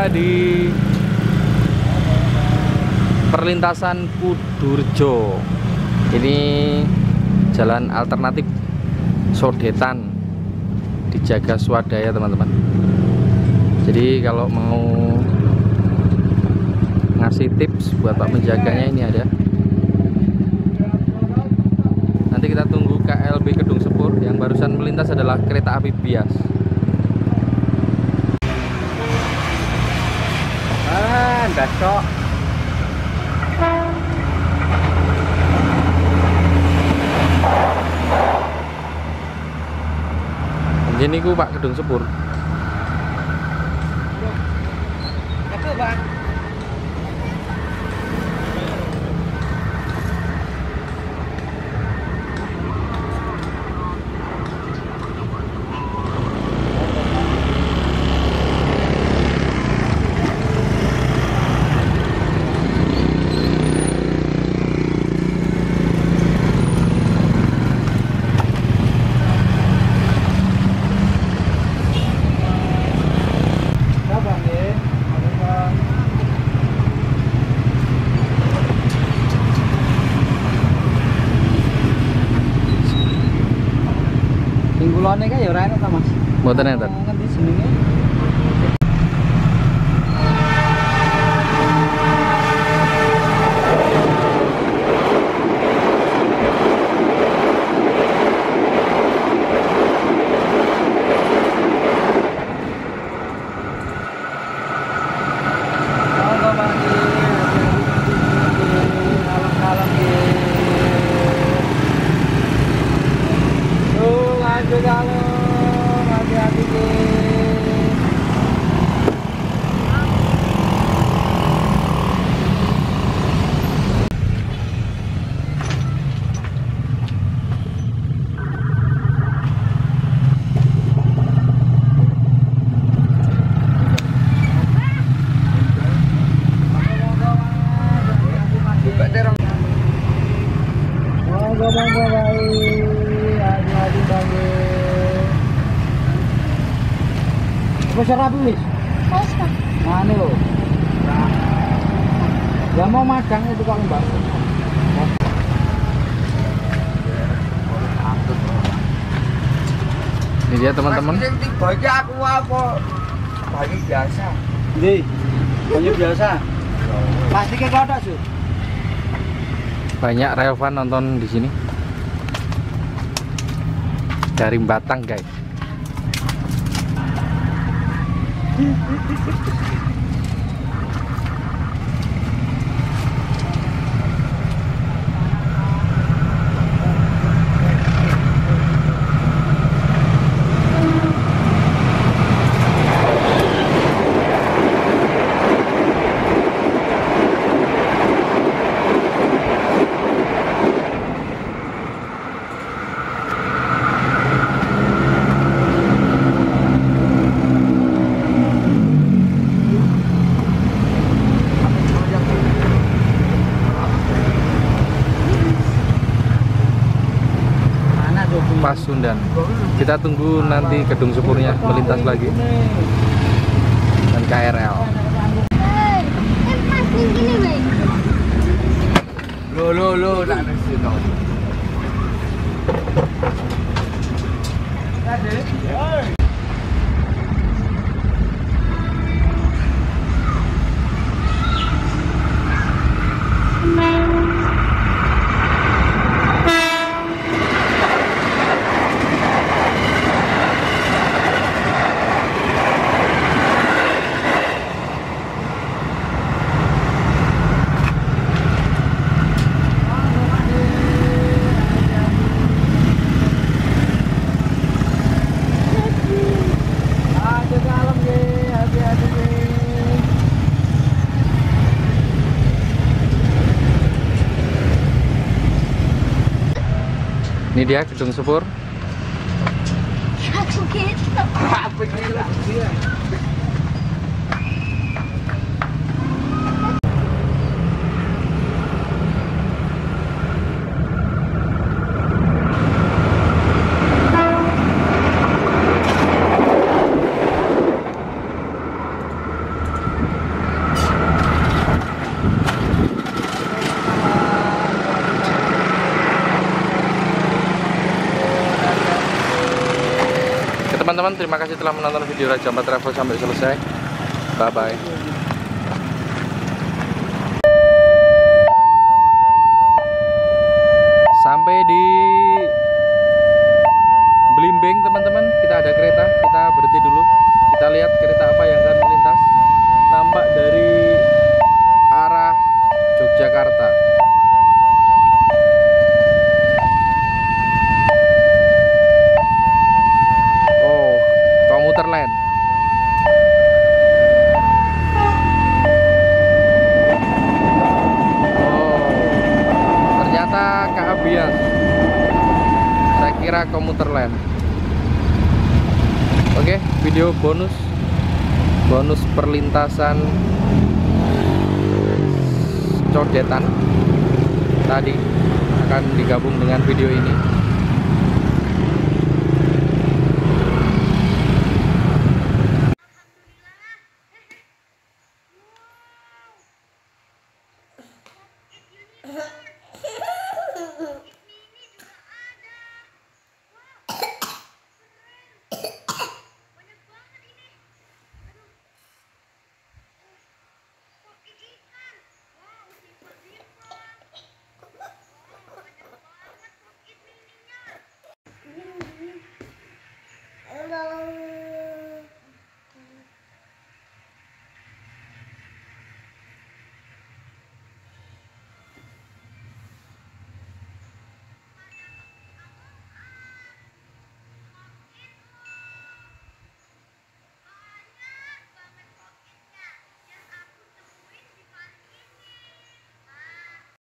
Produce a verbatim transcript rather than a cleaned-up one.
berada di perlintasan Kudurjo. Ini jalan alternatif Sodetan, dijaga swadaya teman-teman. Jadi kalau mau ngasih tips buat Pak penjaganya, ini ada. Nanti kita tunggu K L B Kedung Sepur. Yang barusan melintas adalah kereta api bias. Ah, dasok. Ini ku Pak Kedung Sepur. Apa, Bang? Kulone kan ya ora enak ta, Mas. Mboten enten. Ngendi jenenge? Wis rapi wis. Wis. Anu lho. Ya mau magang itu kok Mbak. Ini dia teman-teman. Tiba iki aku apa? Banyu biasa. Nggih. Banyu biasa. Plastiknya kotak, Su. Banyak relevan nonton di sini. Dari Batang, guys. Pasundan. Kita tunggu nanti Kedung Sepurnya melintas lagi dan K R L. Lo lo lo nak nasi tu. Ada. Ini dia Kedung Sepur. Aku gitu. Apa gila dia? teman-teman, terima kasih telah menonton video Raja Ampat Travel sampai selesai. Bye bye. Sampai di Blimbing teman-teman, kita ada kereta, kita berhenti dulu. Kita lihat kereta apa yang akan melintas. Nampak dari arah Yogyakarta. Oh, komuter lain. Oh, ternyata K A Bias. Saya kira komuter lain. Oke, video bonus bonus perlintasan Codetan tadi akan digabung dengan video ini. Uh-huh.